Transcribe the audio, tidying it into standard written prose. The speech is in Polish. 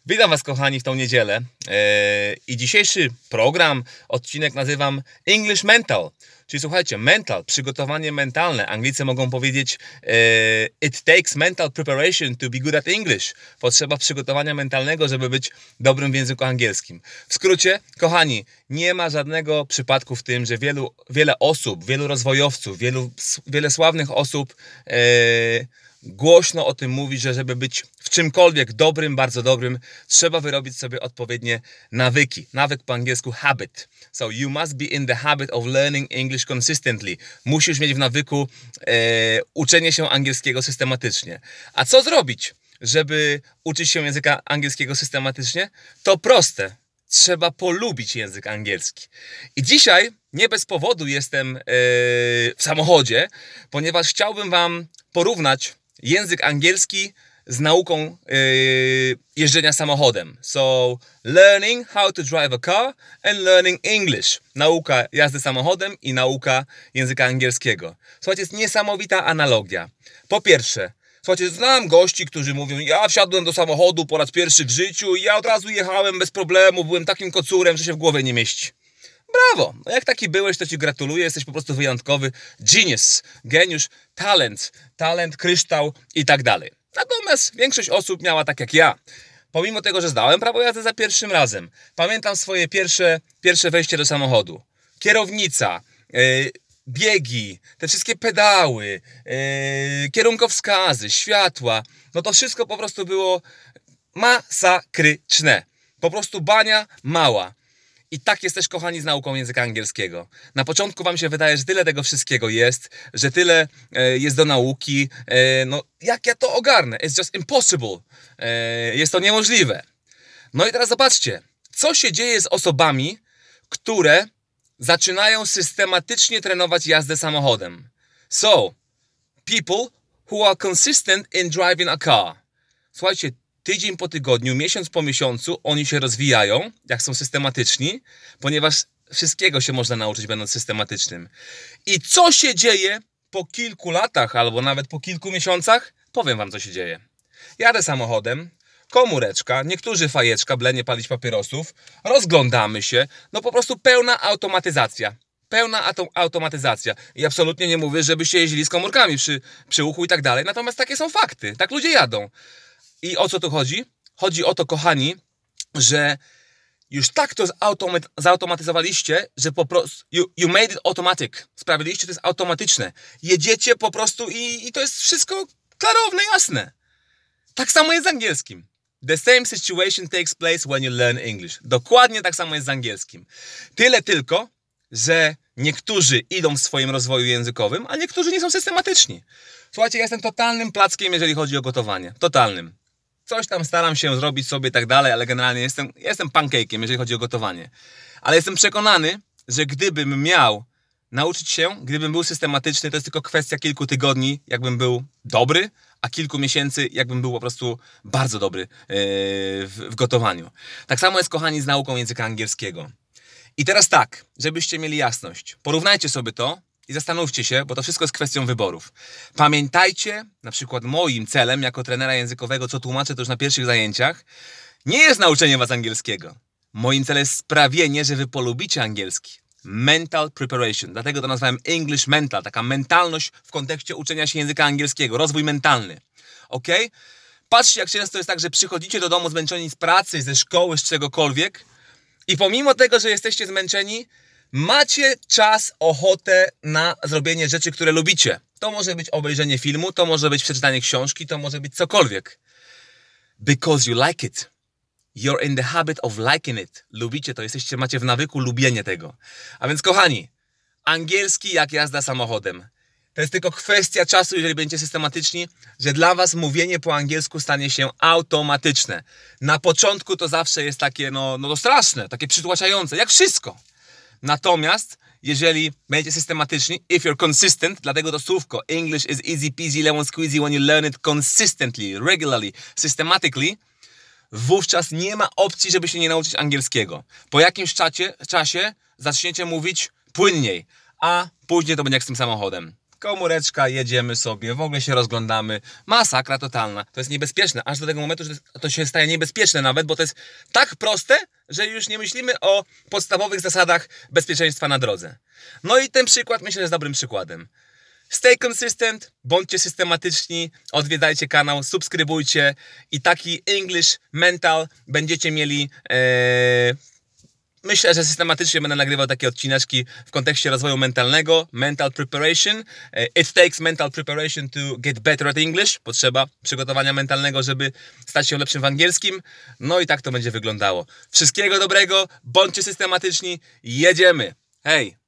Witam Was, kochani, w tą niedzielę. I dzisiejszy program, odcinek nazywam English Mental. Czyli słuchajcie, mental, przygotowanie mentalne. Anglicy mogą powiedzieć it takes mental preparation to be good at English. Potrzeba przygotowania mentalnego, żeby być dobrym w języku angielskim. W skrócie, kochani, nie ma żadnego przypadku w tym, że wiele osób, wielu rozwojowców, wiele sławnych osób głośno o tym mówi, że żeby być w czymkolwiek dobrym, bardzo dobrym, trzeba wyrobić sobie odpowiednie nawyki. Nawyk po angielsku habit. So you must be in the habit of learning English consistently. Musisz mieć w nawyku uczenie się angielskiego systematycznie. A co zrobić, żeby uczyć się języka angielskiego systematycznie? To proste. Trzeba polubić język angielski. I dzisiaj nie bez powodu jestem w samochodzie, ponieważ chciałbym Wam porównać język angielski z nauką jeżdżenia samochodem. So, learning how to drive a car and learning English. Nauka jazdy samochodem i nauka języka angielskiego. Słuchajcie, jest niesamowita analogia. Po pierwsze, słuchajcie, znam gości, którzy mówią, ja wsiadłem do samochodu po raz pierwszy w życiu i ja od razu jechałem bez problemu, byłem takim kocurem, że się w głowie nie mieści. Brawo! No jak taki byłeś, to Ci gratuluję, jesteś po prostu wyjątkowy. Genius, geniusz, talent, kryształ i tak dalej. Natomiast większość osób miała tak jak ja. Pomimo tego, że zdałem prawo jazdy za pierwszym razem. Pamiętam swoje pierwsze wejście do samochodu. Kierownica, biegi, te wszystkie pedały, kierunkowskazy, światła. No to wszystko po prostu było masakryczne. Po prostu bania mała. I tak jest też, kochani, z nauką języka angielskiego. Na początku Wam się wydaje, że tyle tego wszystkiego jest, że tyle jest do nauki. No, jak ja to ogarnę? It's just impossible. Jest to niemożliwe. No i teraz zobaczcie, co się dzieje z osobami, które zaczynają systematycznie trenować jazdę samochodem. So, people who are consistent in driving a car. Słuchajcie, tydzień po tygodniu, miesiąc po miesiącu oni się rozwijają, jak są systematyczni, ponieważ wszystkiego się można nauczyć, będąc systematycznym. I co się dzieje po kilku latach, albo nawet po kilku miesiącach? Powiem Wam, co się dzieje. Jadę samochodem, komóreczka, niektórzy fajeczka, nie palić papierosów, rozglądamy się, no po prostu pełna automatyzacja. Pełna automatyzacja. I absolutnie nie mówię, żebyście jeździli z komórkami przy uchu i tak dalej, natomiast takie są fakty, tak ludzie jadą. I o co tu chodzi? Chodzi o to, kochani, że już tak to zautomatyzowaliście, że po prostu you made it automatic. Sprawiliście, to jest automatyczne. Jedziecie po prostu i to jest wszystko klarowne, jasne. Tak samo jest z angielskim. The same situation takes place when you learn English. Dokładnie tak samo jest z angielskim. Tyle tylko, że niektórzy idą w swoim rozwoju językowym, a niektórzy nie są systematyczni. Słuchajcie, ja jestem totalnym plackiem, jeżeli chodzi o gotowanie. Totalnym. Coś tam staram się zrobić sobie i tak dalej, ale generalnie jestem pancake'iem, jeżeli chodzi o gotowanie. Ale jestem przekonany, że gdybym miał nauczyć się, gdybym był systematyczny, to jest tylko kwestia kilku tygodni, jakbym był dobry, a kilku miesięcy, jakbym był po prostu bardzo dobry w gotowaniu. Tak samo jest, kochani, z nauką języka angielskiego. I teraz tak, żebyście mieli jasność, porównajcie sobie to i zastanówcie się, bo to wszystko jest kwestią wyborów. Pamiętajcie, na przykład moim celem jako trenera językowego, co tłumaczę to już na pierwszych zajęciach, nie jest nauczenie Was angielskiego. Moim celem jest sprawienie, że Wy polubicie angielski. Mental preparation. Dlatego to nazwałem English Mental. Taka mentalność w kontekście uczenia się języka angielskiego. Rozwój mentalny. Ok? Patrzcie, jak często jest tak, że przychodzicie do domu zmęczeni z pracy, ze szkoły, z czegokolwiek i pomimo tego, że jesteście zmęczeni, macie czas, ochotę na zrobienie rzeczy, które lubicie. To może być obejrzenie filmu, to może być przeczytanie książki, to może być cokolwiek. Because you like it. You're in the habit of liking it. Lubicie to, macie w nawyku lubienie tego. A więc, kochani, angielski jak jazda samochodem. To jest tylko kwestia czasu, jeżeli będziecie systematyczni, że dla Was mówienie po angielsku stanie się automatyczne. Na początku to zawsze jest takie, no to straszne, takie przytłaczające, jak wszystko. Natomiast, jeżeli będziecie systematyczni, if you're consistent, dlatego to słówko English is easy peasy lemon squeezy when you learn it consistently, regularly, systematically, wówczas nie ma opcji, żeby się nie nauczyć angielskiego. Po jakimś czasie zaczniecie mówić płynniej, a później to będzie jak z tym samochodem. komóreczka, jedziemy sobie, w ogóle się rozglądamy. Masakra totalna. To jest niebezpieczne, aż do tego momentu, że to się staje niebezpieczne nawet, bo to jest tak proste, że już nie myślimy o podstawowych zasadach bezpieczeństwa na drodze. No i ten przykład myślę, że jest dobrym przykładem. Stay consistent, bądźcie systematyczni, odwiedzajcie kanał, subskrybujcie i taki English Mental będziecie mieli. Myślę, że systematycznie będę nagrywał takie odcineczki w kontekście rozwoju mentalnego, mental preparation. It takes mental preparation to get better at English. Potrzeba przygotowania mentalnego, żeby stać się lepszym w angielskim. No i tak to będzie wyglądało. Wszystkiego dobrego, bądźcie systematyczni, jedziemy. Hej!